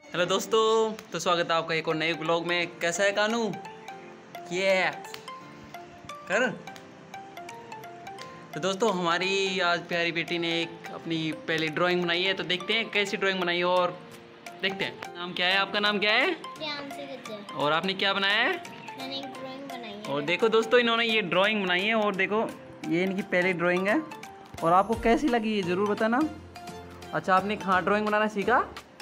Hello दोस्तों, तो स्वागत है आपका एक और नए ब्लॉग में। कैसा है कानू? ये कर। तो दोस्तों, हमारी आज प्यारी बेटी ने एक अपनी पहली ड्राइंग बनाई है, तो देखते हैं कैसी ड्राइंग बनाई है और देखते हैं। नाम क्या है आपका? नाम क्या है? और आपने क्या बनाया है? मैंने एक ड्राइंग बनाई है। और देखो दोस्तों, इन्होंने ये ड्राइंग बनाई है और देखो ये इनकी पहली ड्राइंग है। और आपको कैसी लगी ये ज़रूर बताना। अच्छा, आपने कहाँ ड्राइंग बनाना सीखा?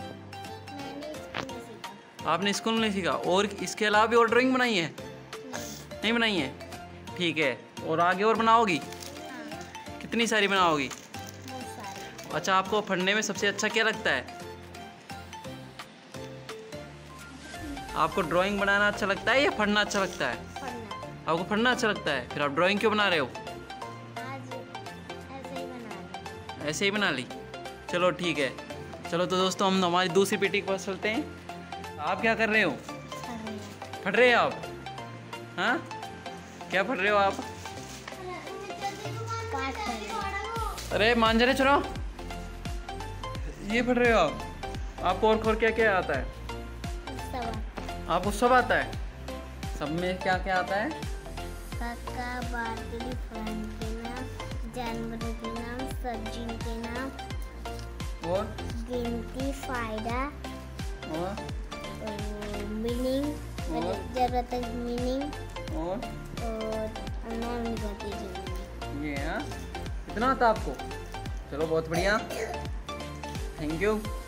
आपने स्कूल में सीखा? और इसके अलावा भी और ड्राइंग बनाई है? नहीं बनाई है? ठीक है। और आगे और बनाओगी? हाँ। कितनी सारी बनाओगी? बहुत सारी। अच्छा, आपको पढ़ने में सबसे अच्छा क्या लगता है? आपको ड्राइंग बनाना अच्छा लगता है या पढ़ना अच्छा लगता है? पढ़ना। आपको पढ़ना अच्छा लगता है, फिर आप ड्राइंग क्यों बना रहे हो? आज ऐसे ही बना रहे। ऐसे ही बना ली। चलो ठीक है। चलो तो दोस्तों, हम हमारी दूसरी बेटी के पास चलते हैं। आप क्या कर रहे हो? पढ़ रहे हैं आप? हाँ, क्या पढ़ रहे हो आप? अरे मांझरे चुरो, ये पढ़ रहे हो आप? आपको और क्या क्या आता है? आपको सब आता है? सब में क्या क्या आता है? काका, बादल, फल के नाम, जानवरों के नाम, सब्जियों के नाम, और गिनती, फायदा और मीनिंग, जरूरत मीनिंग और नाम लिखते हैं। ये हाँ, इतना आता है आपको? चलो बहुत बढ़िया, थैंक यू।